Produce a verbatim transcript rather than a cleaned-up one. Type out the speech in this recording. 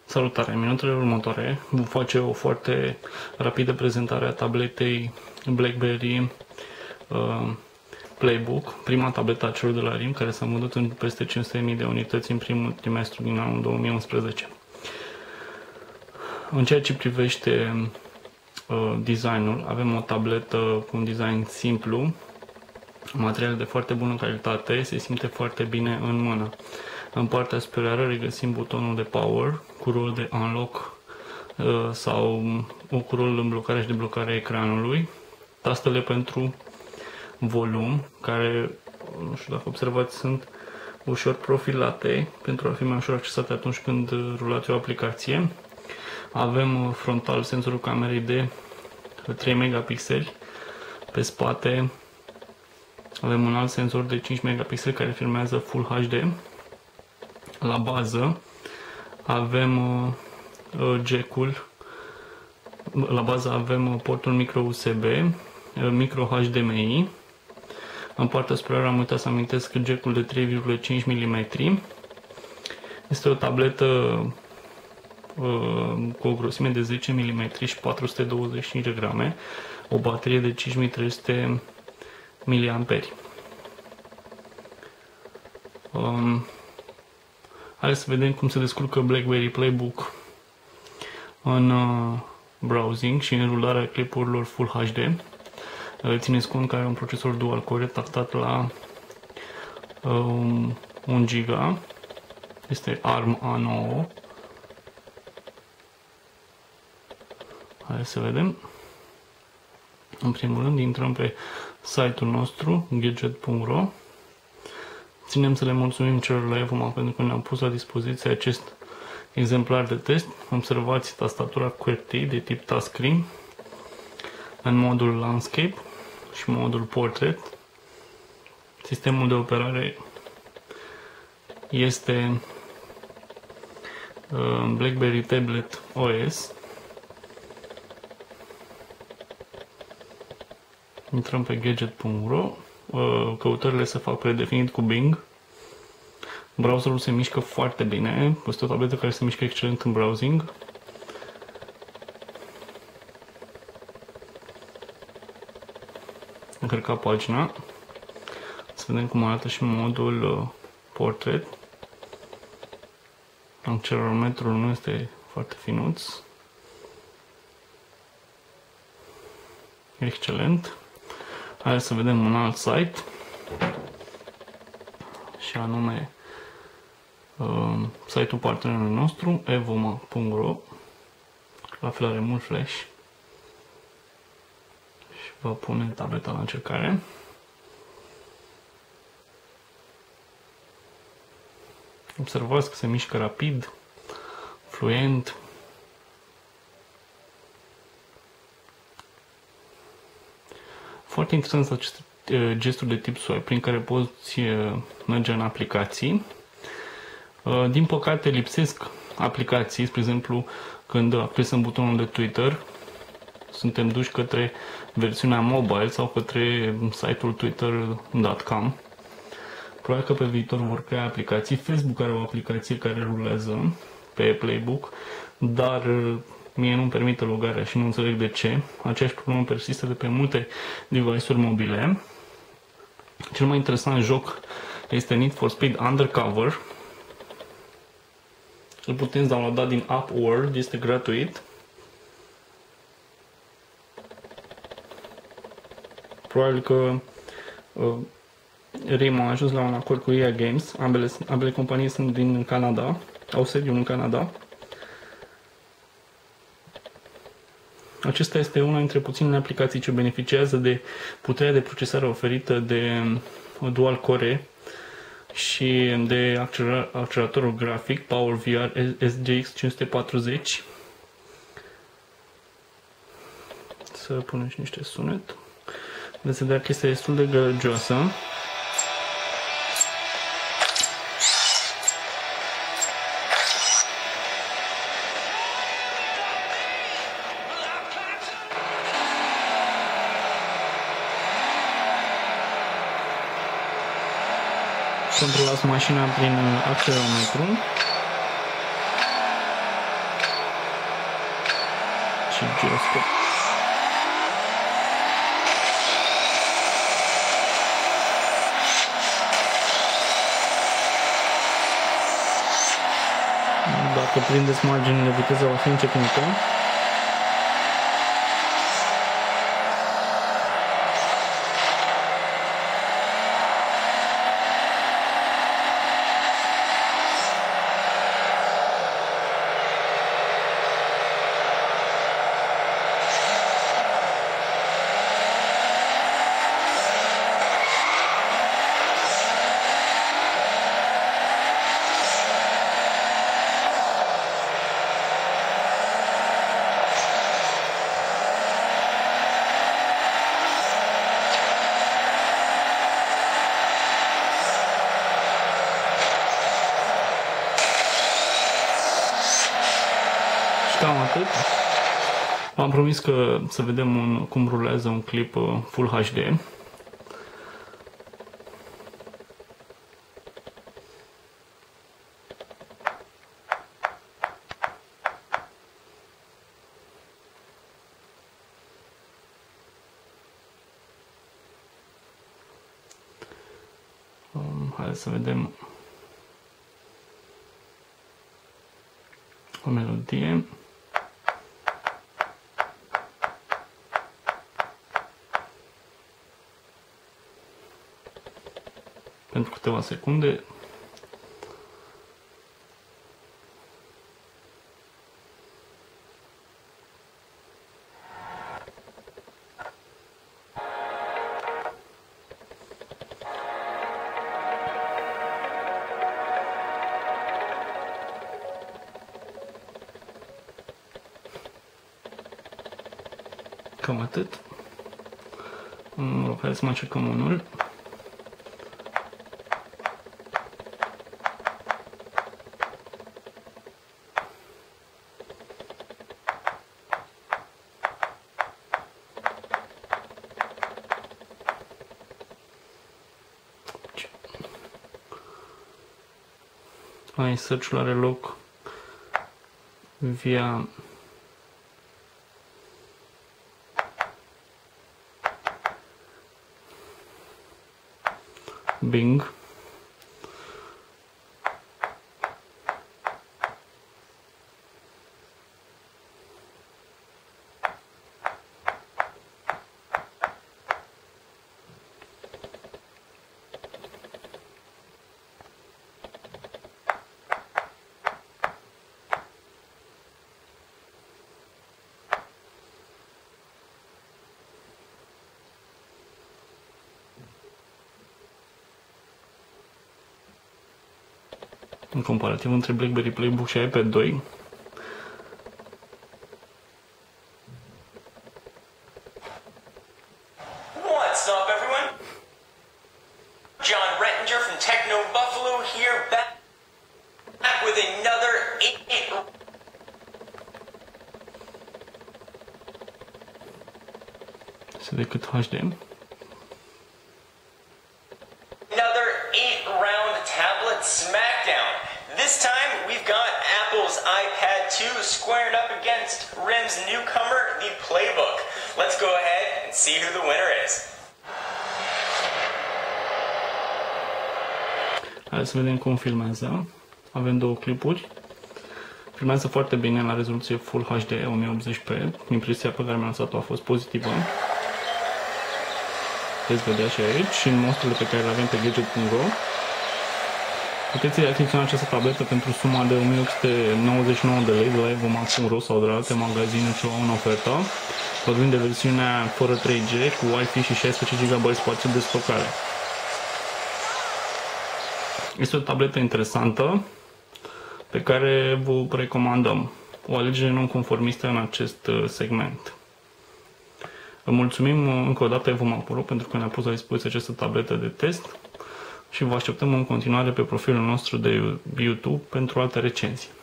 Salutare! În minutele următoare vom face o foarte rapidă prezentare a tabletei BlackBerry uh, Playbook, prima tabletă a celor de la R I M, care s-a vândut în peste cinci sute de mii de unități în primul trimestru din anul două mii unsprezece. În ceea ce privește uh, designul, avem o tabletă cu un design simplu, material de foarte bună calitate, se simte foarte bine în mână. În partea superioară regăsim butonul de power cu rol de unlock uh, sau cu rol în blocare și deblocare a ecranului, tastele pentru volum, care, nu știu dacă observați, sunt ușor profilate pentru a fi mai ușor accesate atunci când rulați o aplicație. Avem frontal senzorul camerei de trei megapixeli, pe spate avem un alt senzor de cinci megapixeli care filmează Full H D. La bază avem uh, jack-ul, la bază avem portul micro U S B, micro H D M I. În partea superioară am uitat să amintesc jack-ul de trei virgulă cinci milimetri. Este o tabletă uh, cu o grosime de zece milimetri și patru sute douăzeci și cinci de grame, o baterie de cinci mii trei sute miliamperi. Um, Hai să vedem cum se descurcă BlackBerry Playbook în uh, browsing și în rularea clipurilor Full H D. Uh, țineți cont că are un procesor dual core tactat la um, unu giga. Este ARM A nouă. Hai să vedem. În primul rând intrăm pe site-ul nostru gadget punct ro. Ținem să le mulțumim celor la Evoma pentru că ne-au pus la dispoziție acest exemplar de test. Observați tastatura QWERTY de tip touchscreen în modul landscape și modul portrait. Sistemul de operare este uh, BlackBerry Tablet O S. Intrăm pe gadget punct ro. Căutările se fac predefinit cu Bing. Browserul se mișcă foarte bine. Este o tabletă care se mișcă excelent în browsing. Am încărcat pagina. Să vedem cum arată și modul portrait. Accelerometrul nu este foarte finuț. Excelent. Hai să vedem un alt site, și anume uh, site-ul partenerului nostru, evoma punct ro. La fel are mult flash și va pune tableta la încercare. Observați că se mișcă rapid, fluent. Foarte interesant aceste gesturi de tip swipe prin care poți merge în aplicații. Din păcate lipsesc aplicații, spre exemplu când apăsăm butonul de Twitter, suntem duși către versiunea mobile sau către site-ul twitter punct com. Probabil că pe viitor vor crea aplicații. Facebook are o aplicație care rulează pe Playbook, dar mie nu-mi permite logarea și nu înțeleg de ce. Aceeași problemă persistă de pe multe device-uri mobile. Cel mai interesant joc este Need for Speed Undercover. Îl puteți downloada din App World, este gratuit. Probabil că uh, R I M a ajuns la un acord cu E A Games. Ambele, ambele companii sunt din Canada, au sediul în Canada. Acesta este una dintre puținele aplicații ce beneficiază de puterea de procesare oferită de dual core și de acceleratorul grafic PowerVR S G X cinci sute patruzeci. Să punem și niște sunet. Vedeți că este destul de gălăgioasă. Controlați mașina prin accelerometru. și giroscop. Dacă prindeți marginile, viteza va fi încetinită. Cam atât. V-am promis că să vedem un, cum rulează un clip Full H D. Um, Haideți să vedem o melodie. Pentru câteva secunde. Cam atât. Mă rog, hai să mai încercăm unul. Aici search-ul are loc via Bing. În comparativ între BlackBerry Playbook și iPad doi, What's up, everyone? John Rettinger from Techno Buffalo here, back, back with another eight. se decât H D. Another eight-round tablet smackdown. This time we've got Apple's iPad two squaring up against R I M's newcomer, the Playbook. Let's go ahead and see who the winner is. Hai să vedem cum filmează. Avem două clipuri. Filmează foarte bine la rezoluție Full H D o mie optzeci p. Impresia pe care mi-am lăsat-o a fost pozitivă. Puteți vedea și aici și în mostrele pe care le avem pe gadget punct ro. Puteți achiziționa această tabletă pentru suma de o mie opt sute nouăzeci și nouă de lei de la evomax punct ro sau de la alte magazine ce au în ofertă. Vorbim de versiunea fără trei G cu Wi-Fi și șaisprezece gigabyte spațiu de stocare. Este o tabletă interesantă pe care vă recomandăm. O alegere non-conformistă în acest segment. Vă mulțumim încă o dată evomax punct ro pentru că ne-a pus la dispoziție această tabletă de test și vă așteptăm în continuare pe profilul nostru de YouTube pentru alte recenzii.